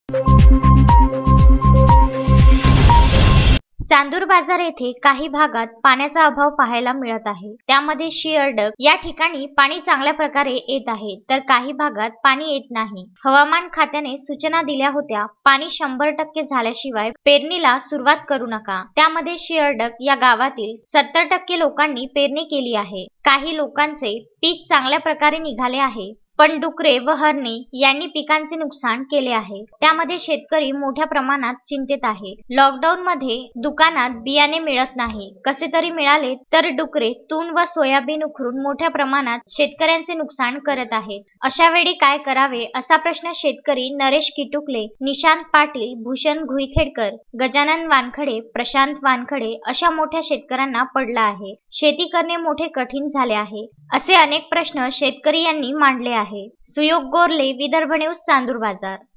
चांदूर बाजार येथे काही भागात पाण्याचा अभाव पाहायला मिळत आहे। त्यामध्ये शिअरडक या ठिकाणी पाणी चांगल्या प्रकारे येत आहे, तर काही भागात पाणी येत नाही। हवामान खात्याने सूचना दिल्या होत्या, पाणी 100% झाल्याशिवाय पेरणीला सुरुवात करू नका। त्यामध्ये शिअरडक या गावातील 70% लोकांनी पेरणी केली आहे। काही लोकांचे पीक चांगल्या प्रकारे निघाले आहे, पण डुकरे व हरणे यांनी पिकांचे नुकसान केले आहे। त्यामध्ये शेतकरी मोठ्या प्रमाणात चिंतेत आहे। लॉकडाऊन मध्ये दुकानात बियाणे मिळत नाही, कसे तरी मिळाले तर डुकरे तून व सोयाबीन उखरून मोठ्या प्रमाणात शेतकऱ्यांचे नुकसान करत आहेत। अशा वेळी काय करावे असा प्रश्न शेतकरी नरेश किटुकले, निशांत पाटील, भूषण घुईखेडकर, गजानन वानखडे, प्रशांत वानखडे अशा मोठ्या शेतकऱ्यांना पडला आहे। शेती करणे मोठे कठीण झाले आहे, असे अनेक प्रश्न शेतकरी यांनी मांडले आहे। सुयोग गोरले, विदर्भ न्यूज, चांदूर बाजार।